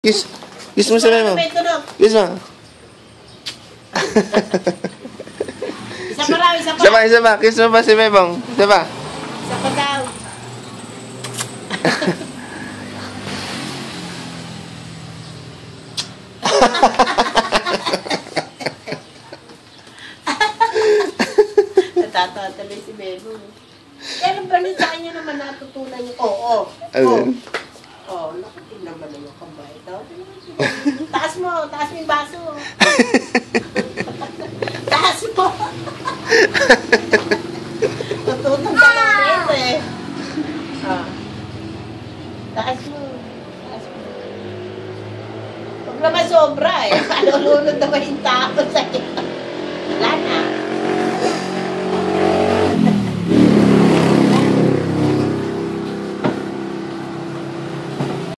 Kiss. Kiss mo si Memong. Kiss mo. Isa pa raw, isa pa. Isa pa. Kiss mo ba si Memong? Isa pa. Isa pa daw. Natatawa tuloy si Memong. Kaya ba rin sa kanya naman natutunan niyo? Oo. Ayun. Oo, nakating naman na yung kamay. Taas mo yung baso. Taas mo. Tututong ka lang rin eh. Taas mo. Huwag naman sobra eh. Palulunod naman yung tao sa'yo.